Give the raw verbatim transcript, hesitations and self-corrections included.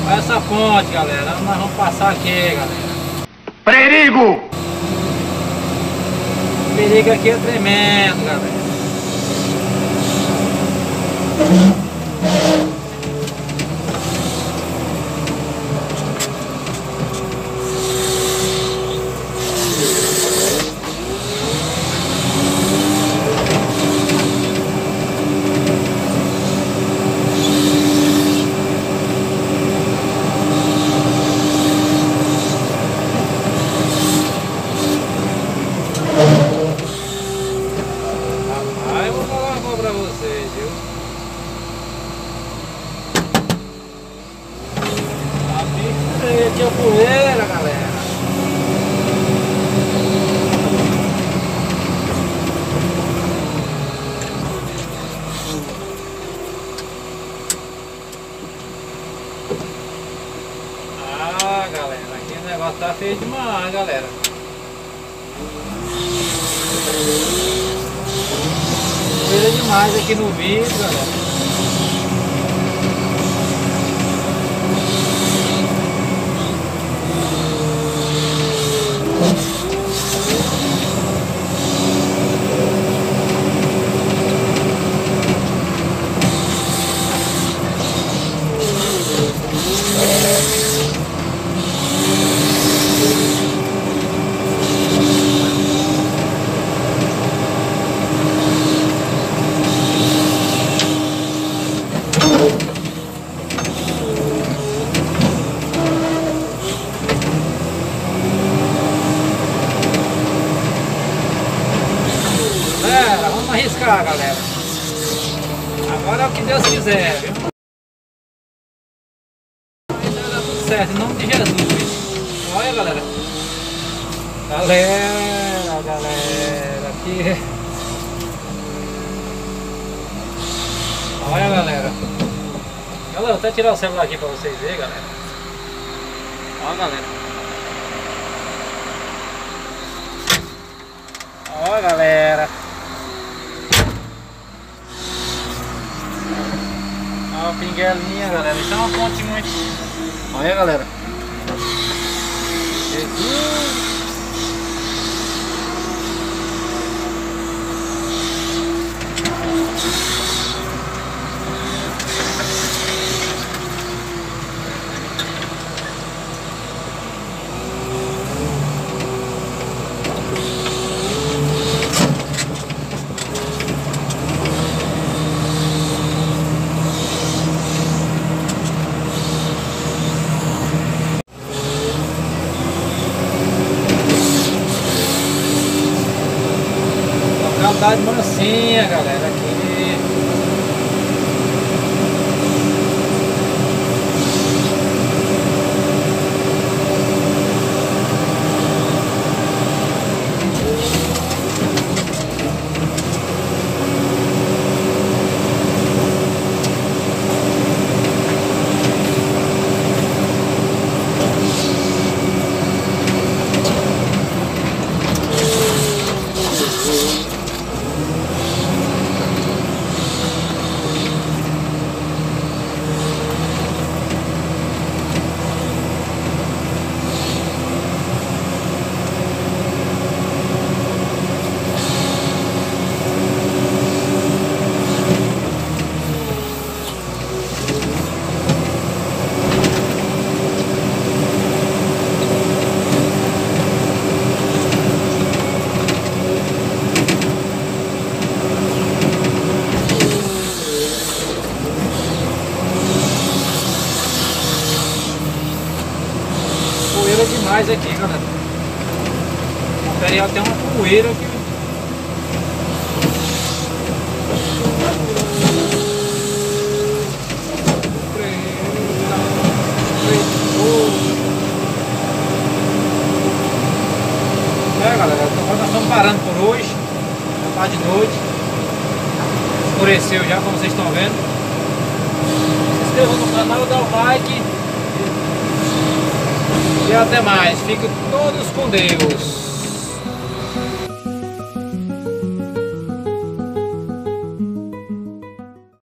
Olha essa ponte, galera. Nós vamos passar aqui, galera. Perigo! O perigo aqui é tremendo, galera. Rapaz, eu vou falar uma coisa pra vocês, viu? A bicha tinha poeira, galera. Ah, galera, aqui o negócio tá feio demais, galera. Poeira demais aqui no vídeo, galera. Galera, vamos arriscar, galera. Agora é o que Deus quiser, viu? Vai dar tudo certo, em nome de Jesus. Olha, galera. Galera, galera, aqui. Olha, galera. Galera, vou até tirar o celular aqui pra vocês verem, galera. Olha, galera. Olha, galera. Olha a pinguelinha, galera. Isso é uma ponte muito. Olha, galera. Jesus. Localidade mansinha, galera, aqui. Poeira demais aqui, galera. O material tem uma poeira aqui. É, galera, então nós estamos parando por hoje. Já tá de noite. Escureceu já, como vocês estão vendo. Se inscreva no canal, dá o like. E até mais. Fiquem todos com Deus.